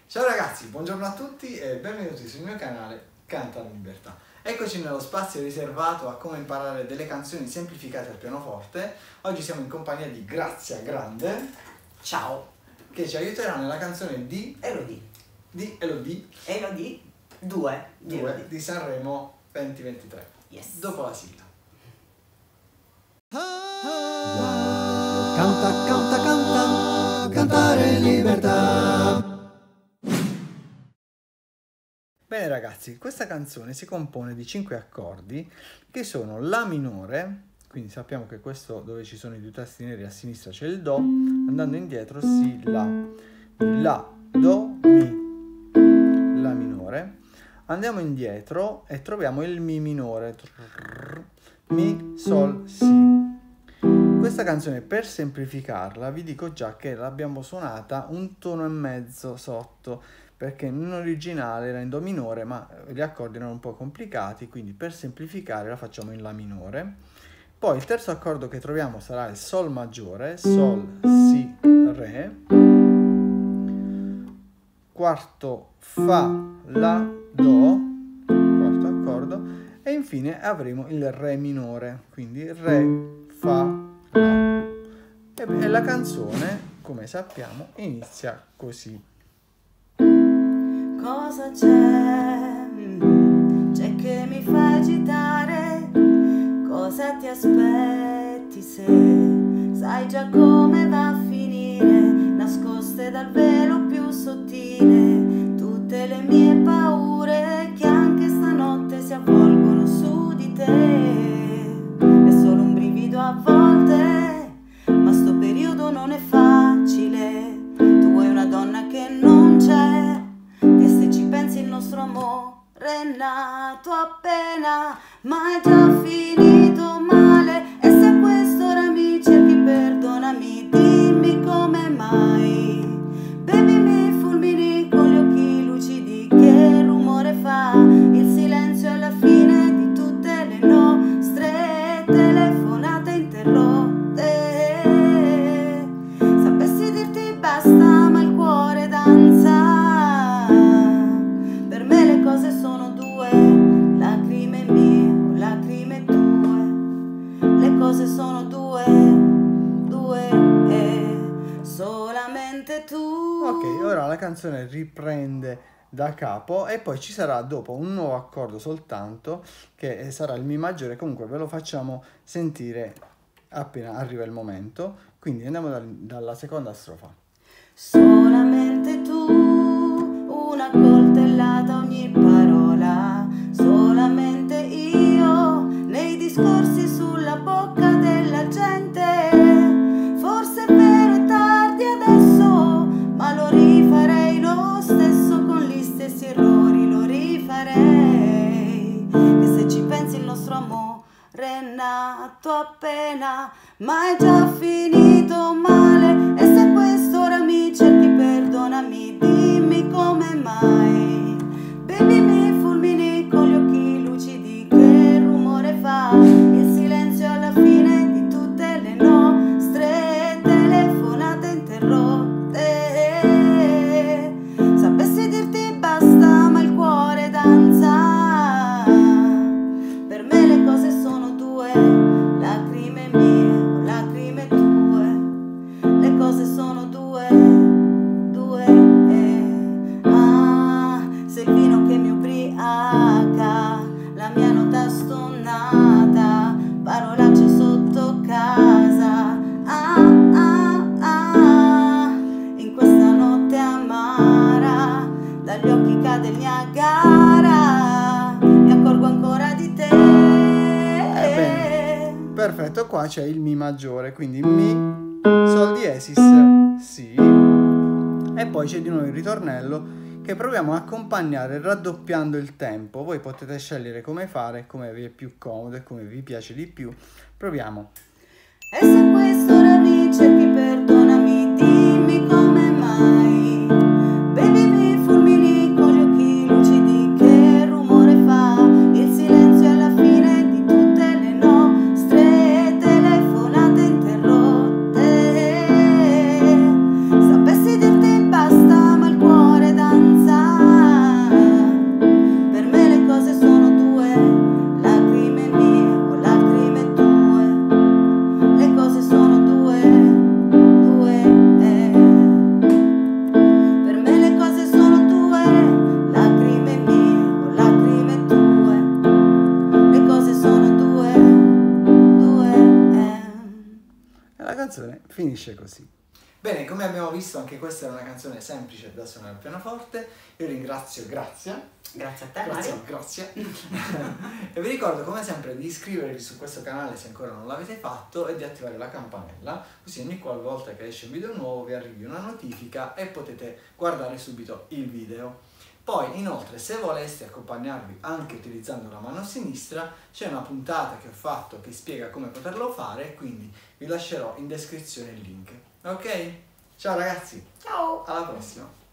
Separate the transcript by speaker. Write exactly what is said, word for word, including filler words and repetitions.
Speaker 1: Ciao ragazzi, buongiorno a tutti e benvenuti sul mio canale Canta la Libertà. Eccoci nello spazio riservato a come imparare delle canzoni semplificate al pianoforte. Oggi siamo in compagnia di Grazia Grande.
Speaker 2: Ciao.
Speaker 1: Che ci aiuterà nella canzone di
Speaker 2: Elodie.
Speaker 1: Di Elodie.
Speaker 2: Elodie due
Speaker 1: di, di Sanremo duemilaventitré.
Speaker 2: Yes.
Speaker 1: Dopo la sigla.
Speaker 3: Canta, canta, canta, cantare in libertà.
Speaker 1: Bene ragazzi, questa canzone si compone di cinque accordi che sono La minore, quindi sappiamo che questo dove ci sono i due tasti neri a sinistra c'è il Do, andando indietro Si, La, La, Do, Mi, La minore. Andiamo indietro e troviamo il Mi minore, Mi, Sol, Si. Questa canzone, per semplificarla, vi dico già che l'abbiamo suonata un tono e mezzo sotto, perché in originale era in Do minore, ma gli accordi erano un po' complicati, quindi per semplificare la facciamo in La minore. Poi il terzo accordo che troviamo sarà il Sol maggiore, Sol, Si, Re. Quarto, Fa, La, Do, quarto accordo. E infine avremo il Re minore, quindi Re, Fa, La. E la canzone, come sappiamo, inizia così.
Speaker 4: Cosa c'è? C'è che mi fa agitare? Cosa ti aspetti se sai già come va a finire? Nascoste dal velo più sottile tutte le mie paure che anche stanotte si avvolgono su di te. È solo un brivido a volte, ma sto periodo non è facile. Tu vuoi una donna che non c'è, e se ci pensi il nostro amore è nato appena, ma è già finito male. E se a quest'ora mi cerchi, perdonami, dimmi come mai. Baby, mi fulmini con gli occhi lucidi, che rumore fa il silenzio alla fine di tutte le nostre telefonate interrotte. Sapessi dirti basta, ma il cuore danza. Per me le cose sono due, lacrime mie o lacrime tue. Le cose sono due, due e solamente tu.
Speaker 1: Ok, ora la canzone riprende da capo e poi ci sarà dopo un nuovo accordo soltanto, che sarà il Mi maggiore. Comunque ve lo facciamo sentire appena arriva il momento. Quindi andiamo da, dalla seconda strofa.
Speaker 4: Solamente tu, una coltellata ogni parola, solamente io nei discorsi sulla bocca della gente. Forse è vero, è tardi adesso, ma lo rifarei lo stesso con gli stessi errori, lo rifarei. E se ci pensi il nostro amore è nato appena, ma è già finito male. E se a quest'ora mi cerchi, perdonami, dimmi come mai. Baby, mi fulmini con gli occhi lucidi, che rumore fa il silenzio alla fine di tutte le nostre telefonate interrotte. Sapessi dirti basta, ma il cuore danza. Per me le cose sono due, lacrime mie o lacrime tue. Le cose sono due, due e ah, se il vino che mi ubriaca, la mia nota stonata, parolacce sotto casa. Ah, ah, ah, in questa notte amara, dagli occhi cade il Niagara, mi accorgo ancora di te.
Speaker 1: Eh bene, perfetto, qua c'è il Mi maggiore, quindi Mi, Sol diesis, Si, e poi c'è di nuovo il ritornello che proviamo a accompagnare raddoppiando il tempo. Voi potete scegliere come fare, come vi è più comodo e come vi piace di più. Proviamo.
Speaker 4: E se a quest'ora mi cerchi, perdonami, dimmi come mai. Baby, mi fulmini con gli occhi lucidi, che rumore fa il silenzio alla fine di tutte le nostre telefonate interrotte. Sapessi dirti basta, ma il cuore danza.
Speaker 1: finisce così. Bene, come abbiamo visto anche questa è una canzone semplice da suonare al pianoforte. Io ringrazio Grazia.
Speaker 2: Grazie a te,
Speaker 1: Grazie,
Speaker 2: Mario.
Speaker 1: grazie. E vi ricordo come sempre di iscrivervi su questo canale se ancora non l'avete fatto e di attivare la campanella, così ogni qualvolta che esce un video nuovo vi arrivi una notifica e potete guardare subito il video. Poi inoltre se voleste accompagnarvi anche utilizzando la mano sinistra c'è una puntata che ho fatto che spiega come poterlo fare, quindi vi lascerò in descrizione il link. Ok? Ciao ragazzi,
Speaker 2: Ciao.
Speaker 1: alla prossima!